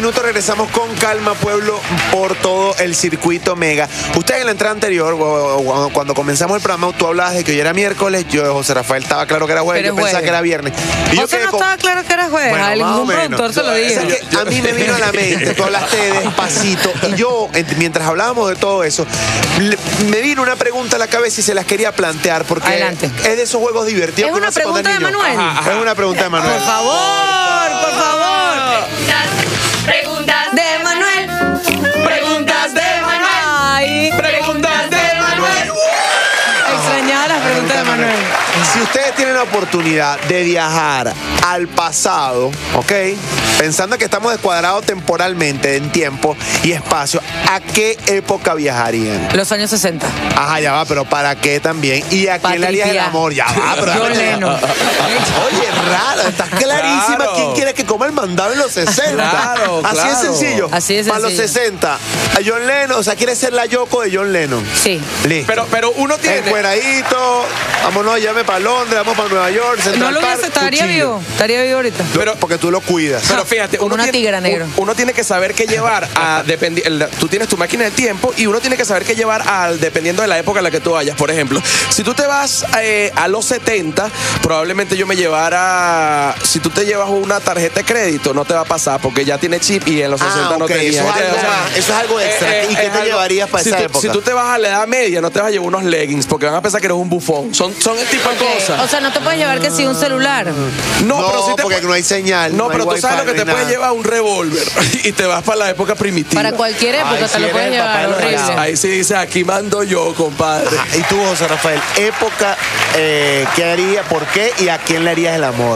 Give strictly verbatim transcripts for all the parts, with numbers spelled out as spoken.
minutos regresamos con Calma Pueblo por todo el circuito Mega. Usted en la entrada anterior, cuando comenzamos el programa, tú hablabas de que hoy era miércoles, yo, José Rafael, estaba claro que era jueves, Pero yo pensaba jueves. que era viernes. Y José yo no con... estaba claro que era jueves, bueno, a ningún menos. productor se lo dije. Es que a mí me vino a la mente, tú hablaste de Despacito, y yo, mientras hablábamos de todo eso, me vino una pregunta a la cabeza y se las quería plantear, porque Adelante. es de esos juegos divertidos. ¿Es que una uno hace cuando pregunta de niño. Manuel? Ajá, ajá. Es una pregunta de Manuel. Por favor, por favor. Preguntas De Manuel. Preguntas de Manuel. Ay, Preguntas de Manuel. extrañaba las preguntas de Manuel. Si ustedes tienen la oportunidad de viajar al pasado, ¿ok? Pensando que estamos descuadrados temporalmente en tiempo y espacio, ¿a qué época viajarían? Los años sesenta. Ajá, ya va, pero ¿para qué también? ¿Y a quién le harías el Patricia. amor? Ya va, pero... John Lennon. Oye, raro, estás clarísima. Claro. ¿Quién quiere que coma el mandado en los sesenta? Claro, Así claro. es sencillo. Así de Para los sencillo. sesenta, a John Lennon, o sea, quiere ser la Yoko de John Lennon. Sí. Listo. Pero, pero uno tiene. Encueradito, vámonos, llame para Londres, vamos para Nueva York, Central No lo Park, hubiese, estaría cuchillo. vivo. Estaría vivo ahorita. Pero, porque tú lo cuidas. Pero fíjate, Como uno una tiene, tigra, negro. un- uno tiene que saber qué llevar a dependi- el- tú tienes tu máquina del tiempo y uno tiene que saber qué llevar al dependiendo de la época en la que tú vayas. Por ejemplo, si tú te vas eh, a los setenta, probablemente yo me llevara, si tú te llevas una tarjeta de crédito, no te va a pasar porque ya tiene chip y en los Ah, sesenta no ok, tenía. eso es algo O sea, más, eso es algo extra. ¿Y qué es te llevarías para si esa tú- época? Si tú te vas a la edad media, no te vas a llevar unos leggings porque van a pensar que eres un bufón. Son, son el tipo de cosas. O sea, no te puedes llevar que si un celular. no, No, pero sí te porque pu- no hay señal. No, hay pero tú sabes lo wifi, que te no hay puedes nada. llevar un revólver y te vas para la época primitiva. Para cualquier época Ay, te sí, lo eres puedes el papá llevar. de los Horrible. helados. Ahí sí dice, aquí mando yo, compadre. Ajá, y tú, José Rafael, época, eh, ¿qué haría, por qué y a quién le harías el amor?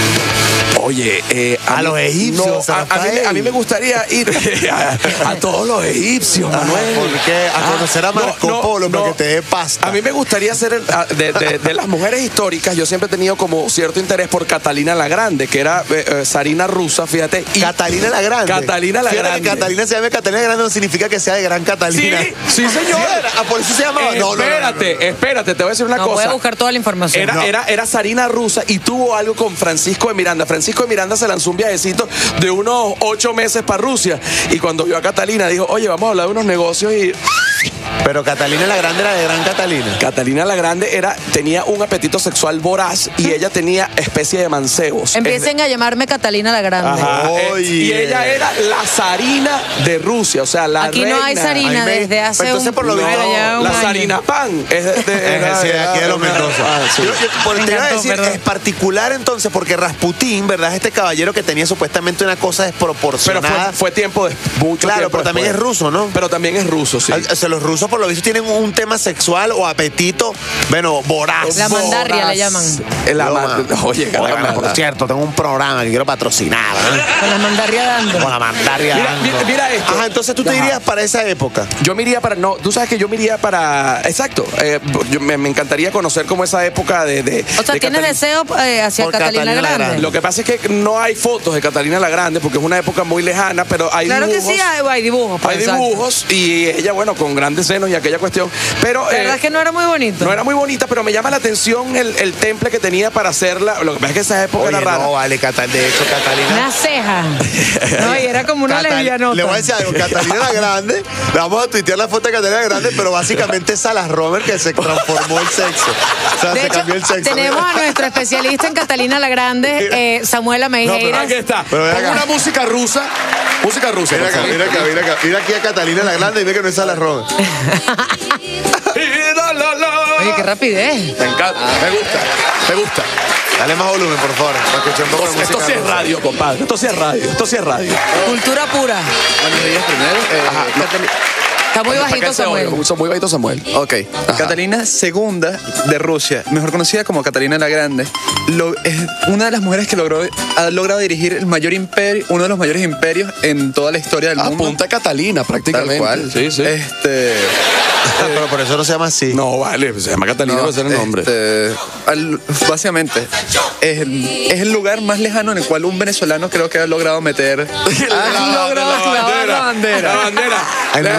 Oye, eh, A mí- los egipcios, no, a, a mí, Rafael. me- a mí me gustaría ir a, a todos los egipcios, Manuel. ¿Por qué? A Ah, conocer a Marco no, no, Polo para no. que te dé pasta. A mí me gustaría ser el- a- de, de- de las mujeres históricas. Yo siempre he tenido como cierto interés por Catalina la Grande, que era eh, eh, zarina rusa, fíjate. y- Catalina la Grande. Catalina la Fíjate Grande. que Catalina se llame Catalina la Grande no significa que sea de Gran Catalina. Sí, sí, señor. Ah, por eso se llamaba. No, no, no, no, espérate, no, no. espérate, te voy a decir una No, voy cosa. a buscar toda la información. Era, No. era, era zarina rusa y tuvo algo con Francisco de Miranda. Francisco de Miranda se lanzó un viajecito de unos ocho meses para Rusia. Y cuando vio a Catalina, dijo, oye, vamos a hablar de unos negocios. Y Pero Catalina la Grande era de Gran Catalina. Catalina la Grande era, tenía un apetito sexual voraz y ella tenía especie de mancebos. Empiecen a llamarme Catalina la Grande. Ajá, eh, Oye. y ella era la zarina de Rusia, o sea, la Aquí no hay reina. zarina Ahí me- desde hace Entonces, un, por lo visto, bueno, ya un La año. zarina pan. Es de, de- era- Sí, de aquí de los era- Mendoza. Ah, sí. Yo- yo- por- Me te iba a encantó, decir, perdón. es particular entonces, porque Rasputín, ¿verdad? Es este caballero que tenía supuestamente una cosa Pero desproporcionada. fue, fue tiempo de mucho Claro, tiempo pero también después. es ruso, ¿no? Pero también es ruso, sí. O sea, los rusos, por lo visto, tienen un tema sexual o apetito, bueno, voraz. La mandarria Voraz. le llaman. La Yo, man- man. Oye, Oye, caramba. bueno, por cierto, tengo un programa que quiero patrocinar, ¿verdad? Con la mandarria dando. Con la mandaria. Mira, dando. mira, mira esto. Ajá, entonces tú te Ajá. irías para esa época. Yo me iría para, no, tú sabes que yo me iría para, exacto, eh, yo me, me encantaría conocer como esa época de... de O sea, de ¿tienes Catalina. deseo eh, hacia Por Catalina, Catalina la Grande? Grande. Lo que pasa es que no hay fotos de Catalina la Grande porque es una época muy lejana, pero hay Claro que dibujos. sí, hay, hay dibujos. pues, Hay exacto. dibujos y ella, bueno, con grandes senos y aquella cuestión. Pero La eh, verdad es que no era muy bonito. no era muy bonita, pero me llama la atención el, el temple que tenía para hacerla. Lo que pasa es que esa época Oye, era rara. no, vale, Catal- de hecho, Catalina... Una ceja. No, y era como una Catal- lesbianota. Le voy a decir algo, Catalina la Grande, le vamos a tuitear la foto de Catalina la Grande, pero básicamente es Salas Romer que se transformó el sexo. O sea, De se hecho, cambió el sexo. tenemos a nuestro especialista en Catalina la Grande, eh, Samuel Ameijeira. Aquí está. Pero ven Con acá. una música rusa. Música rusa. Mira por acá, favor. mira acá, mira acá. Mira aquí a Catalina la Grande y ve que no es Salas Romer. Oye, qué rapidez. Me encanta, me gusta, me gusta. Dale más volumen, por favor, para escuchar un poco de Esto, música. esto sí es rusa. radio, compadre. Esto sí es radio. Esto sí es radio. Cultura pura. Buenos días primero. Eh, Ajá, no. Catali- Está muy Para que bajito él se Samuel. oiga, Muy bajito Samuel. Ok. Catalina segunda de Rusia, mejor conocida como Catalina la Grande, lo- es una de las mujeres que logró, ha logrado dirigir el mayor imperio, uno de los mayores imperios en toda la historia del Ah, mundo. Punta Catalina, prácticamente. Tal cual. Sí, sí. Este, Ah, pero por eso no se llama así. No, vale, se llama Catalina, no, no, ese es el nombre. este, al- básicamente, es el, es el lugar más lejano en el cual un venezolano creo que ha logrado meter. La, ha logrado clavar la bandera. La bandera. En La- Rusia. Fíjate,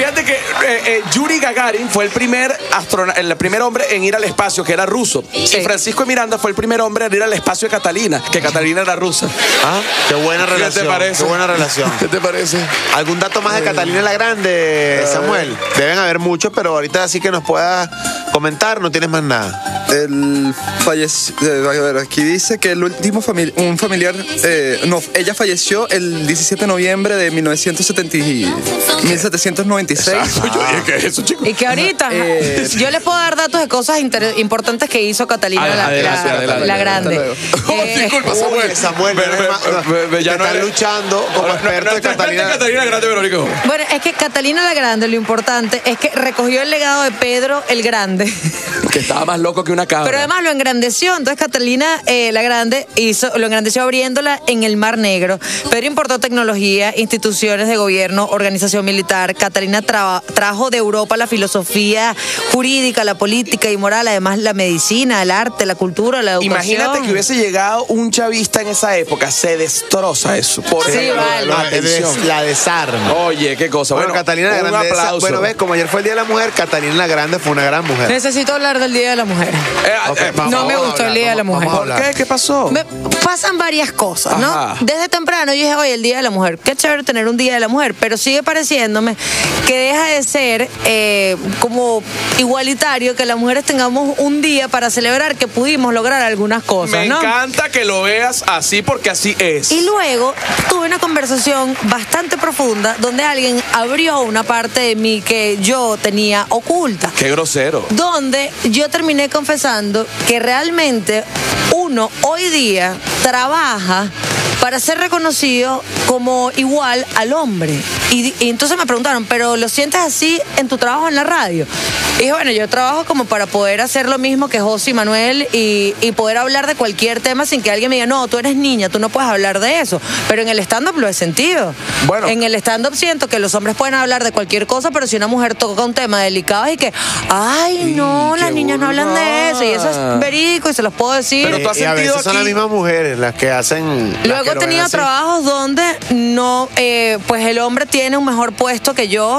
Fíjate que eh, eh, Yuri Gagarin fue el primer astrona- el primer hombre en ir al espacio, que era ruso. Sí. Y Francisco de Miranda fue el primer hombre en ir al espacio de Catalina, que Catalina era rusa. Ah, qué buena ¿Qué relación. te parece? Qué buena relación. ¿Qué te parece? ¿Algún dato más de Catalina la Grande, Samuel? Deben haber muchos, pero ahorita sí que nos puedas comentar, no tienes más nada. El fallece- eh, a ver, aquí dice que el último famili- un familiar, eh, no, ella falleció el diecisiete de noviembre de mil novecientos setenta y- mil setecientos noventa y seis. Exacto, yo dije, ¿qué es eso, chicos? Y que ahorita Eh, yo les puedo dar datos de cosas inter- importantes que hizo Catalina Ad- la, adelante, la- adelante. la Grande. Hasta Oh, Eh, disculpa, Uy, Samuel. Samuel, Ve- no ve- eres más- ve- ve- ya te no estás eres- luchando como No, no, experto no, de no, Catalina. Catalina Grande, Verónica. Bueno, es que Catalina la Grande, lo importante es que recogió el legado de Pedro el Grande. Que estaba más loco que una cabra. Pero además lo engrandeció. Entonces Catalina eh, la Grande hizo, lo engrandeció abriéndola en el Mar Negro. Pedro importó tecnología, instituciones de gobierno, organización militar. Catalina tra- trajo de Europa la filosofía jurídica, la política y moral, además la medicina, el arte, la cultura, la educación. Imagínate que hubiese llegado un chavista en esa época, se destroza eso. Por Sí, ejemplo, vale. La, atención. la desarma. Oye, qué cosa. Bueno, Bueno, Catalina la un Grande. esa- aplauso. bueno, ves, como ayer fue el Día de la Mujer, Catalina la Grande fue una gran mujer. Necesito hablar del Día de la Mujer. Eh, Ok, eh, vamos, no me vamos a gustó el hablar, Día de la vamos- Mujer. vamos a ¿Por hablar. qué? ¿Qué pasó? Me pasan varias cosas, ¿no? Ajá. Desde temprano yo dije, oye, el Día de la Mujer, qué chévere tener un Día de la Mujer, pero sigue pareciéndome que deja de ser eh, como igualitario que las mujeres tengamos un día para celebrar que pudimos lograr algunas cosas, Me ¿no? encanta que lo veas así porque así es. Y luego tuve una conversación bastante profunda donde alguien abrió una parte de mí que yo tenía oculta. Qué grosero. Donde yo terminé confesando que realmente uno hoy día trabaja para ser reconocido como igual al hombre. Y, y entonces me preguntaron, ¿pero lo sientes así en tu trabajo en la radio? Y dije, bueno, yo trabajo como para poder hacer lo mismo que José y Manuel y, y poder hablar de cualquier tema sin que alguien me diga, no, tú eres niña, tú no puedes hablar de eso. Pero en el stand-up lo he sentido. Bueno. En el stand-up siento que los hombres pueden hablar de cualquier cosa, pero si una mujer toca un tema delicado y que, ay, no, qué las niñas no hablan de eso. Y eso es verídico y se los puedo decir. Pero tú has Y a sentido veces son aquí- las mismas mujeres las que hacen. las Luego que he lo ven tenido así. trabajos donde no, eh, pues el hombre tiene un mejor puesto que yo,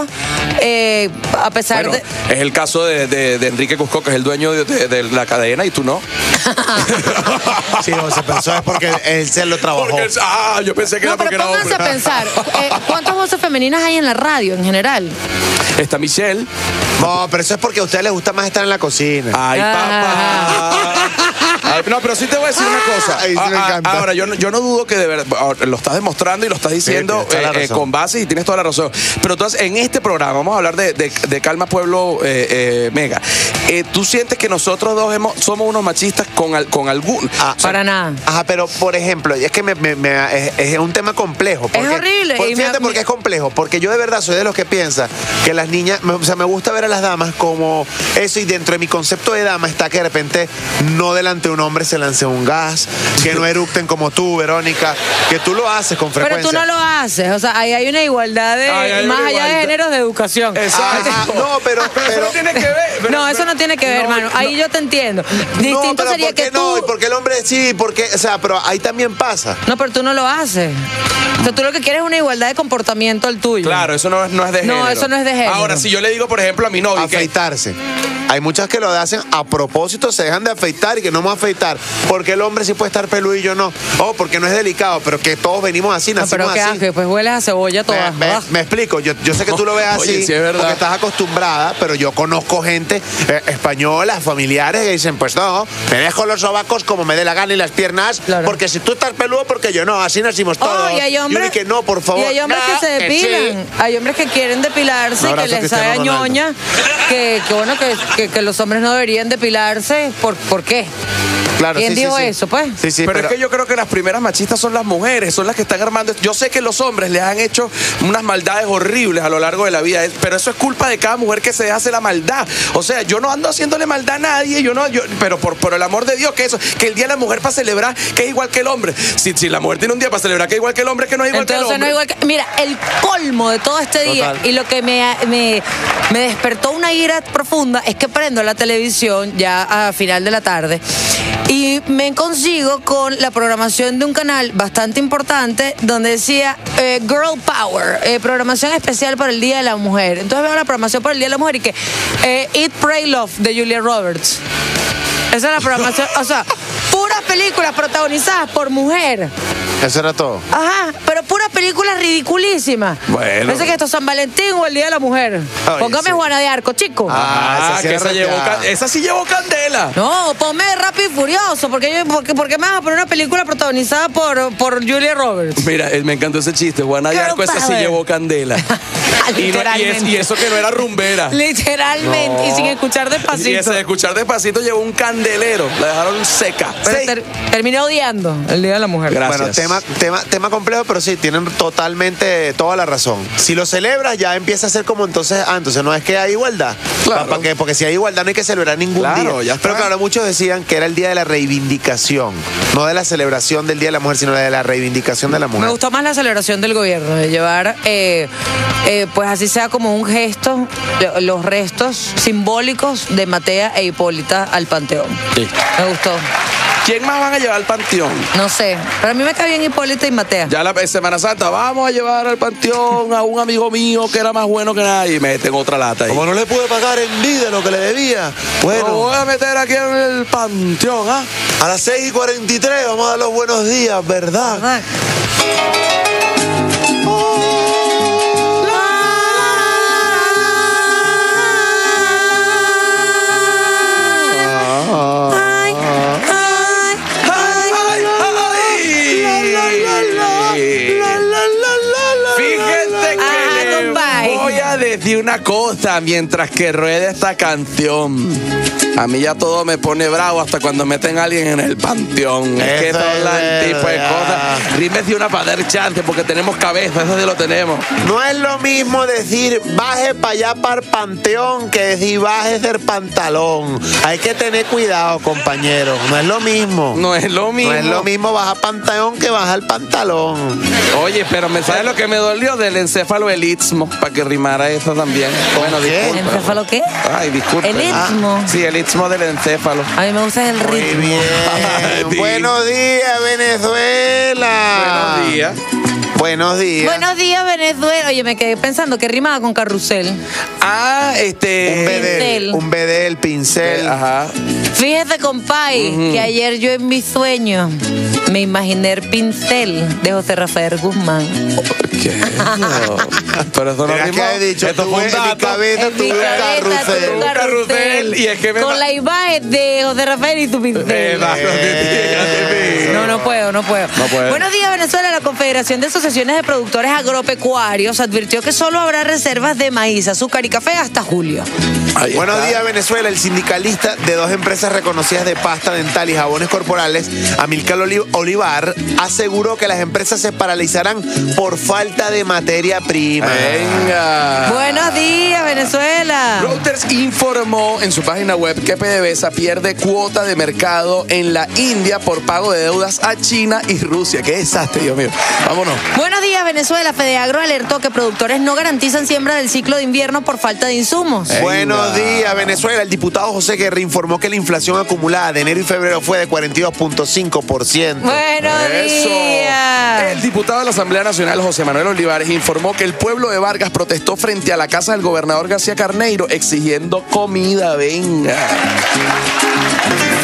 eh, a pesar Bueno, de... es el caso de, de- de Enrique Cusco, que es el dueño de, de- de la cadena, y tú no. Sí, José, pero eso es porque él se lo trabajó. Porque él- ah, yo pensé que No, era porque pero era pónganse hombre. a pensar, eh, ¿cuántas voces femeninas hay en la radio en general? Está Michelle. No, pero eso es porque a ustedes les gusta más estar en la cocina. Ay, Ah. papá. Ay, no, pero sí te voy a decir una cosa. Ay, sí me Ah, ah, encanta. Ahora, yo, no- yo no dudo que de verdad ahora, lo estás demostrando y lo estás diciendo tienes toda la eh, eh, razón. con base y tienes toda la razón. Pero entonces, en este programa, vamos a hablar de, de- de Calma Pueblo eh, eh, Mega. Eh, ¿Tú sientes que nosotros dos hemos, somos unos machistas con, al- con algún... Ah, o sea, Para nada. Ajá, pero por ejemplo, es que me, me- me- es, es un tema complejo. porque- horrible, por- y me- fíjate por qué es complejo. Porque yo de verdad soy de los que piensa que las niñas, me- o sea, me gusta ver a las damas como eso, y dentro de mi concepto de dama está que de repente no delante de un hombre se lance un gas, que no eructen como tú, Verónica, que tú lo haces con frecuencia. Pero tú no lo haces, o sea, ahí hay una igualdad de, Ay, hay más una allá de igualdad. géneros de educación. Exacto. Ajá, no, pero- eso pero- no tiene que ver. pero- no, eso no tiene que ver, no, hermano. no. Ahí yo te entiendo. No, Distinto pero sería ¿por qué que no? tú... ¿Y por qué el hombre sí? Porque, o sea, pero ahí también pasa. No, pero tú no lo haces. O sea, tú lo que quieres es una igualdad de comportamiento al tuyo. Claro, eso no, es- no es de No, género. eso no es de género. Ahora, si yo le digo, por ejemplo, a mi novia que... Afeitarse. Hay muchas que lo hacen a propósito, se dejan de afeitar y que no vamos a afeitar. Porque el hombre sí puede estar peludo y yo no. Oh, porque no es delicado, pero que todos venimos así, No, nacimos pero qué así. asco, pues hueles a cebolla toda. Me, me- Ah. me explico, yo, yo sé que tú lo ves así Oye, sí es verdad. porque estás acostumbrada, pero yo conozco gente eh, española, familiares que dicen, pues no, me dejo los sobacos como me dé la gana y las piernas, Claro. porque si tú estás peludo, porque yo no, así nacimos todos. Oh, y hay yo hombres, dije, no, por favor. y hay hombres no, que se que sí. depilan. Hay hombres que quieren depilarse Un y que abrazo a les sabe a Cristiano Ronaldo. ñoña. Que, que bueno, que, que, que los hombres no deberían depilarse. ¿Por, ¿por qué? Claro, ¿Quién sí, sí, dijo sí. eso, pues? Sí, sí, pero, es que yo creo que las primeras machistas son las mujeres, son las que están armando. Yo sé que los hombres les han hecho unas maldades horribles a lo largo de la vida, es- pero eso es culpa de cada mujer que se hace la maldad. O sea, yo no ando haciéndole maldad a nadie, yo no, yo, pero por, por el amor de Dios, que eso, que el día de la mujer para celebrar que es igual que el hombre. Si, si la mujer tiene un día para celebrar que es igual que el hombre, que no es igual Entonces que el no hombre. es igual que... Mira, el colmo de todo este día Total. y lo que me, me, me despertó una ira profunda es que prendo la televisión ya a final de la tarde Y me consigo con la programación de un canal bastante importante donde decía eh, Girl Power, eh, programación especial para el Día de la Mujer. Entonces veo la programación para el Día de la Mujer y que eh, Eat, Pray, Love de Julia Roberts. Esa es la programación, o sea, puras películas protagonizadas por mujer. Eso era todo. Ajá, pero puras películas ridiculísimas. Bueno. Parece que esto es San Valentín o el Día de la Mujer. Oye, Póngame sí. Juana de Arco, chico. Ah, Ah, esa sí que era esa, llevó, reteada. ca- esa sí llevó candela. No, ponme Rápido y Furioso, porque, yo, porque, porque me vas a poner una película protagonizada por, por Julia Roberts. Mira, eh, me encantó ese chiste. Juana de Girl Arco, esa sí power. llevó candela. y, no- y, es- Literalmente. y eso que no era rumbera. Literalmente, No. y sin escuchar despacito. Y ese de escuchar despacito llevó un candelero. La dejaron seca. Pero Sí. ter- terminé odiando el Día de la Mujer. Gracias. Bueno, tema, tema, tema complejo, pero sí, tienen totalmente toda la razón. Si lo celebras, ya empieza a ser como entonces, ah, entonces no es que hay igualdad. Claro. ¿Para qué? Porque si hay igualdad no hay que celebrar ningún Claro, día. ya está. Pero claro, muchos decían que era el día de la reivindicación, no de la celebración del Día de la Mujer, sino de la reivindicación de la mujer. Me gustó más la celebración del gobierno, de llevar, eh, eh, pues así sea como un gesto, lo- los restos simbólicos de Matea e Hipólita al Panteón. Sí. Me gustó. ¿Quién más van a llevar al panteón? No sé, pero a mí me cae bien Hipólita y Matea. Ya la en Semana Santa, vamos a llevar al panteón a un amigo mío que era más bueno que nadie y meten otra lata ahí. Como no le pude pagar en vida lo que le debía, Lo bueno, voy a meter aquí en el panteón, ¿ah? a las seis y cuarenta y tres vamos a dar los buenos días, ¿verdad? ¿Verdad? Ay, ay, ¡Ay, ay! Fíjense que Ajá, le compadre. voy a decir una cosa mientras que rueda esta canción. A mí ya todo me pone bravo hasta cuando meten a alguien en el panteón. Es que Eso son es las tipo de verdad. cosas. Rime de una para dar chance porque tenemos cabeza, eso sí lo tenemos. No es lo mismo decir baje para allá para el panteón que decir baje del pantalón. Hay que tener cuidado, compañeros. No es lo mismo. No es lo mismo. No es lo mismo bajar panteón que bajar pantalón. Oye, pero me sabes lo que me dolió del encéfalo el istmo, para que rimara eso también. Bueno, qué? disculpa. ¿Encéfalo qué? Ay, disculpe. El istmo. Sí, el istmo del encéfalo. A mí me gusta el Muy ritmo. bien. Ay, Buenos días, Venezuela. Buenos días. Buenos días. Buenos días, Venezuela. Oye, me quedé pensando que rimaba con carrusel. Ah, este. Un bedel, Pincel. un bedel, pincel. Ajá. Fíjese, compay, que ayer yo en mi sueño me imaginé el pincel de José Rafael Guzmán. ¿Qué? No. Pero eso no Mira rimó. que he dicho, Esto tuve fue un en mi dato. cabeza En mi tuve un cabeza carrusel. tuve un Un carrusel, y es que me con ma- la imagen de José Rafael y su pincel. Eh, va, no te digas de mí. No, no puedo, no puedo. No puede. Buenos días, Venezuela. La Confederación de Asociaciones de Productores Agropecuarios advirtió que solo habrá reservas de maíz, azúcar y café hasta julio. Ahí Buenos está. días, Venezuela. El sindicalista de dos empresas reconocidas de pasta dental y jabones corporales, Amílcar Oli- Olivar, aseguró que las empresas se paralizarán por falta de materia prima. Venga. Buenos días, Venezuela. Reuters informó en su página web que PDVSA pierde cuota de mercado en la India por pago de deudas a China y Rusia. Qué desastre, Dios mío. Vámonos. Buenos días, Venezuela. Fedeagro alertó que productores no garantizan siembra del ciclo de invierno por falta de insumos. Buenos días, Venezuela. El diputado José Guerra informó que la inflación acumulada de enero y febrero fue de cuarenta y dos punto cinco por ciento. Buenos Eso. días. El diputado de la Asamblea Nacional, José Manuel Olivares, informó que el pueblo de Vargas protestó frente a la casa del gobernador García Carneiro exigiendo comida. Venga.